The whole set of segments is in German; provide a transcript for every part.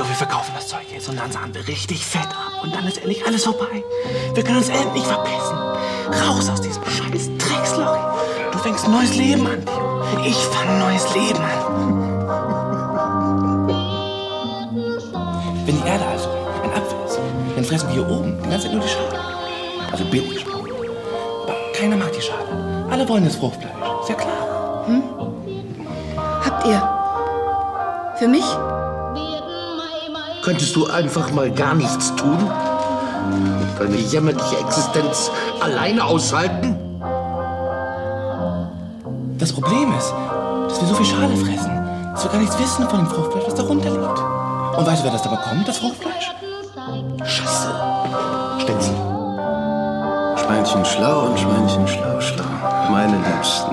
Theo, wir verkaufen das Zeug jetzt und dann sahen wir richtig fett ab. Und dann ist endlich alles vorbei. Wir können uns endlich verpissen. Raus aus diesem scheiß Drecksloch. Du fängst ein neues Leben an, Theo. Ich fange ein neues Leben an. Wenn die Erde also ein Apfel ist, dann fressen wir hier oben die ganze Zeit nur die Schale. Also billig gesprochen. Aber keiner mag die Schale. Alle wollen das Fruchtfleisch. Ist ja klar. Hm? Habt ihr für mich? Könntest du einfach mal gar nichts tun? Und deine jämmerliche Existenz alleine aushalten? Das Problem ist, dass wir so viel Schale fressen, dass wir gar nichts wissen von dem Fruchtfleisch, was darunter liegt. Und weißt du, wer das da bekommt, das Fruchtfleisch? Scheiße. Stenzel. Schweinchen schlau und Schweinchen schlau, schlau. Meine Liebsten.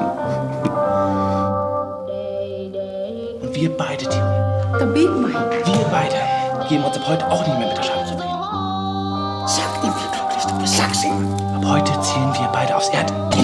Und wir beide, Theo. Da biet mal. Wir beide geben uns ab heute auch nicht mehr mit der Schale zufrieden. Sag ihm, wie glücklich du bist. Sag's ihm. Ab heute zählen wir beide aufs Erdäpfel.